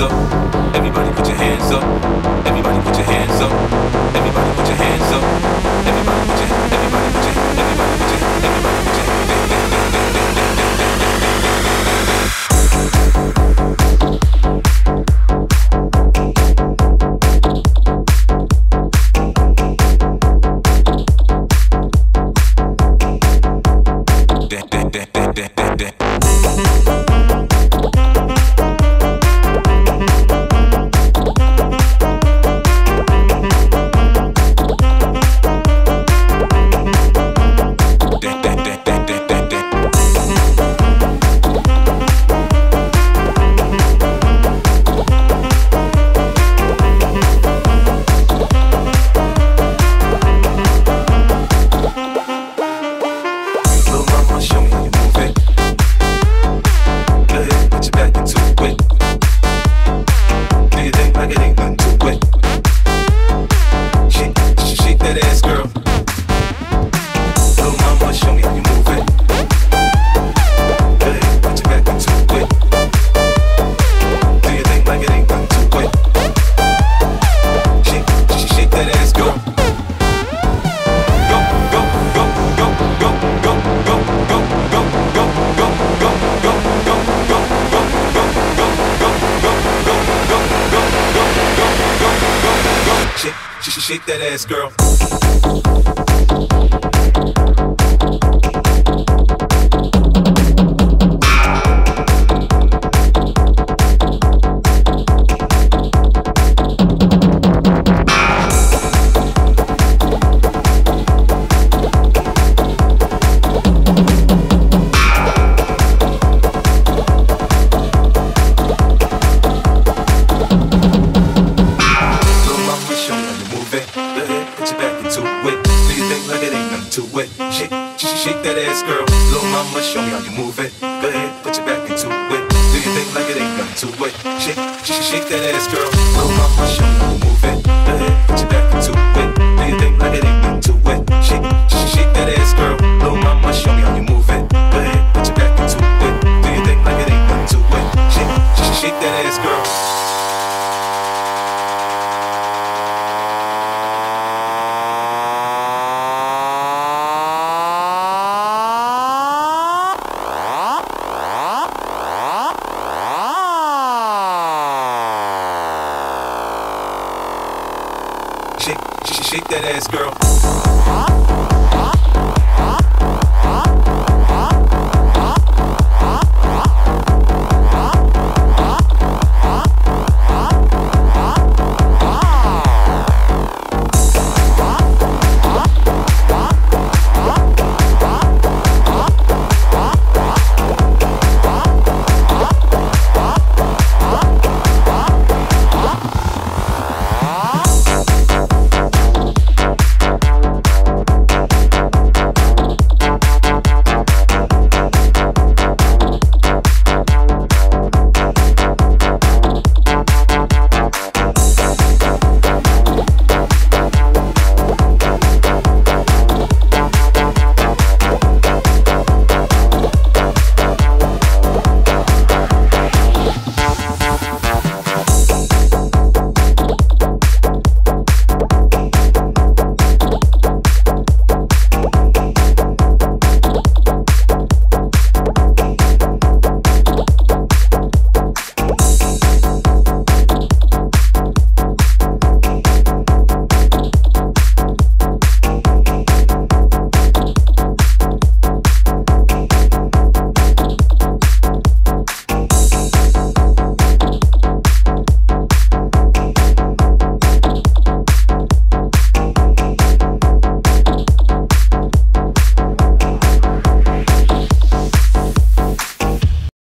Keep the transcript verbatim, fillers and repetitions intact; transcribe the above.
up. Everybody put your hands up. Everybody put your hands up. Everybody put your hands up. Everybody put your everybody put your everybody put your everybody put your shake that ass, girl. Shake that ass, girl. Little mama, show me how you move it. Go ahead, put your back into it. Do you think like it ain't nothing to it? Shake, shake, shake that ass, girl. Little mama, show me how you move it. Go ahead, put your back into it. Do you think like it ain't nothing to it? Shake, shake, shake that ass, girl. Little mama, show me how you move it. Go ahead, put your back into it. Do you think like it ain't nothing to it? Shake, shake, shake that ass, girl. Shake, shake that ass, girl.